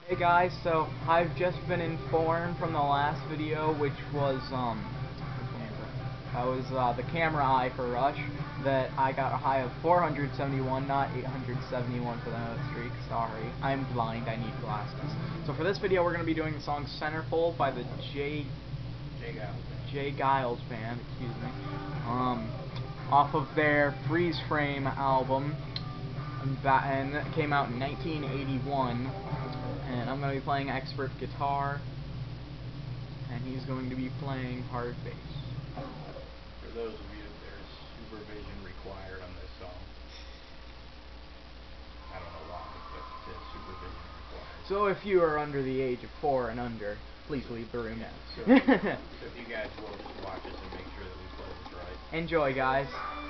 Hey guys, so I've just been informed from the last video, which was which one was it? That was the camera eye for Rush, that I got a high of 471, not 871 for the no streak. Sorry, I'm blind. I need glasses. So for this video, we're gonna be doing the song "Centerfold" by the Geills band. Excuse me. Off of their Freeze Frame album, and that came out in 1981. And I'm going to be playing expert guitar, and he's going to be playing hard bass. For those of you, there's supervision required on this song. I don't know why, but it says supervision required. So if you are under the age of 4 and under, please leave the room. Yeah, so if you guys will just watch us and make sure that we play this right. Enjoy, guys.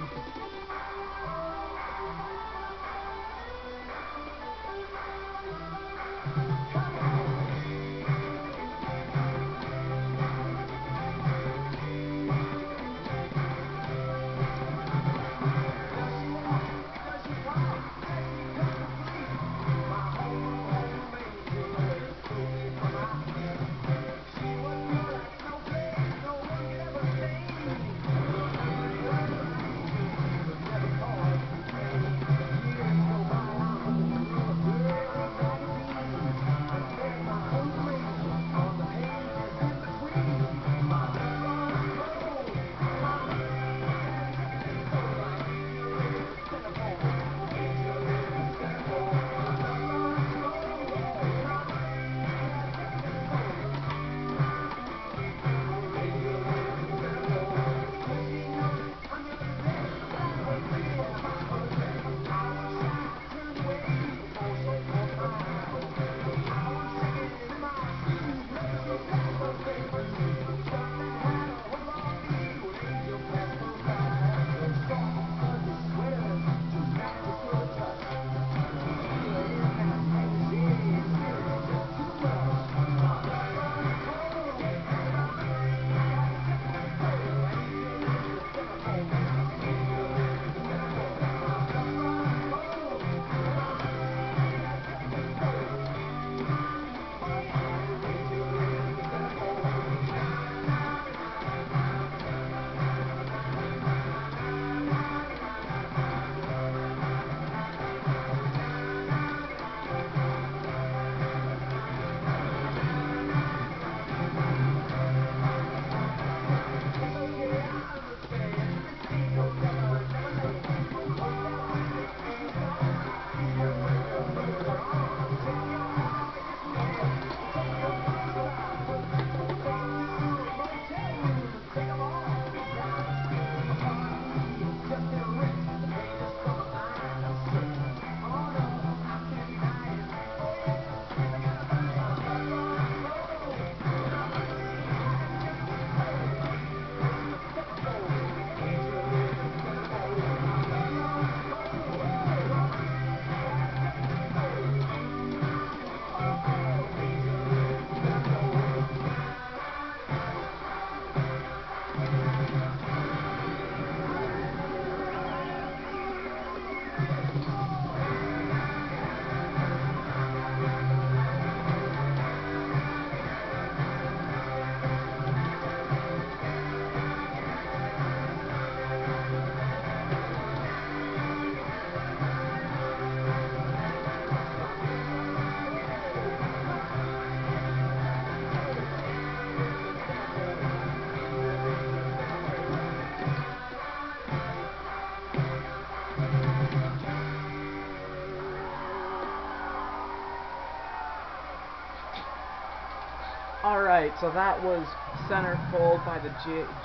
Alright, so that was Centerfold by the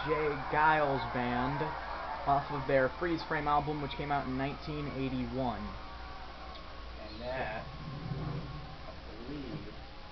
Geills band off of their Freeze Frame album, which came out in 1981. And that, I believe,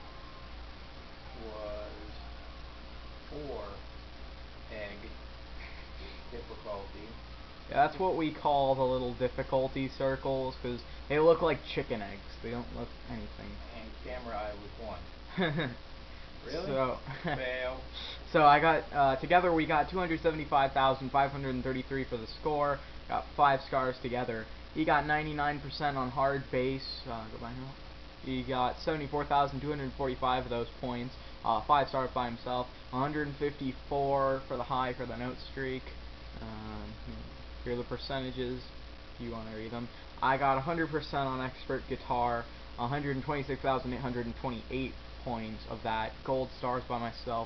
was 4 egg difficulty. Yeah, that's what we call the little difficulty circles, because they look like chicken eggs. They don't look anything. And camera eye was 1. Really? So, fail. So I got, together we got 275,533 for the score, got 5 scars together. He got 99% on hard bass, go by now. He got 74,245 of those points. 5 stars by himself. 154 for the high for the note streak. Here are the percentages if you want to read them. I got 100% on expert guitar. 126,828 points of that. Gold stars by myself.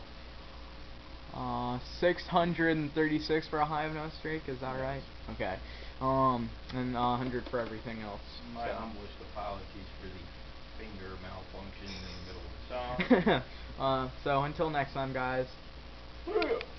636 for a high of no streak, is that right? Okay. And 100 for everything else. My humblest apologies for the finger malfunction in the middle of the song. So until next time, guys.